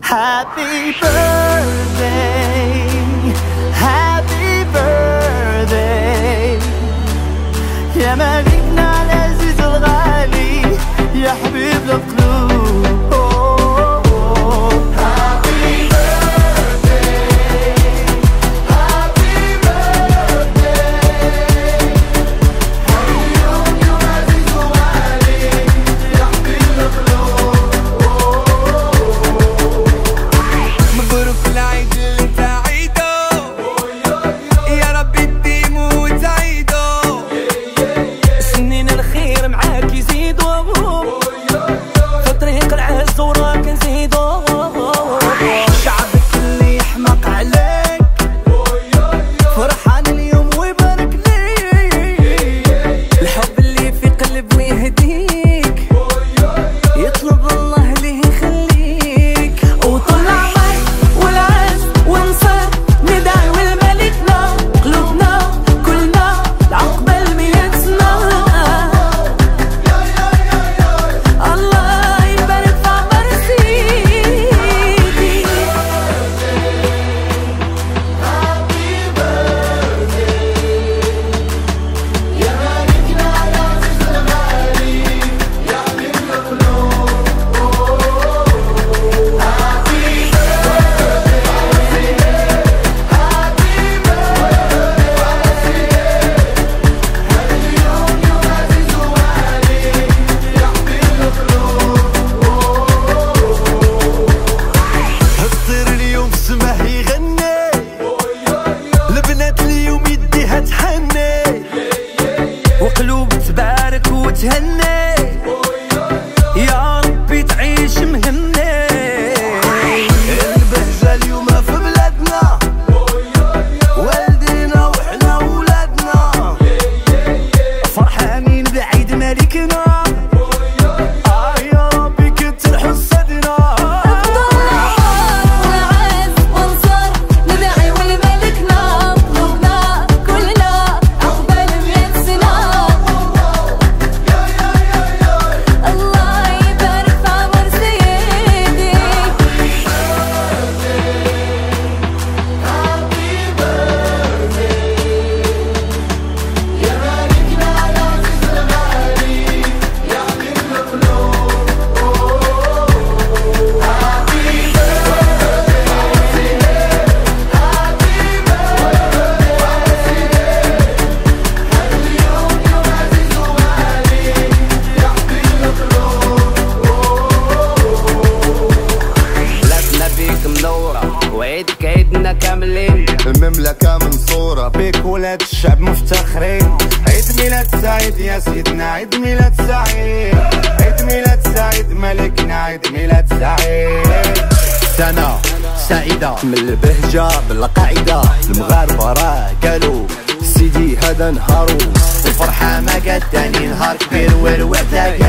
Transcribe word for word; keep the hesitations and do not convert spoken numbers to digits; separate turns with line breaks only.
Happy birthday, happy birthday يا ملكنا العزيز الغالي يا حبيب القلوب. وقلوب تبارك وتهني يا ربي تعيش مهني. البهجة اليوم في بلادنا والدينا وحنا ولادنا فرحانين بعيد ملكنا. آه يا ربي كتر حسدنا وعيد كعيدنا كاملين
المملكة منصورة بيك ولاد الشعب مفتخرين. عيد ميلاد سعيد يا سيدنا عيد ميلاد سعيد عيد ميلاد سعيد ملكنا عيد ميلاد سعيد.
سنة سعيدة
من البهجة بالقاعدة المغاربة راه قالوا سيدي هذا نهارو
الفرحة ما قد تاني نهار كبير والوعدة